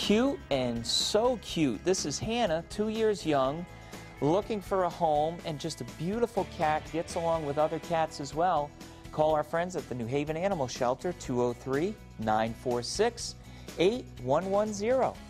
Cute and so cute. This is Hannah, 2 years young, looking for a home, and just a beautiful cat, gets along with other cats as well. Call our friends at the New Haven Animal Shelter, 203-946-8110.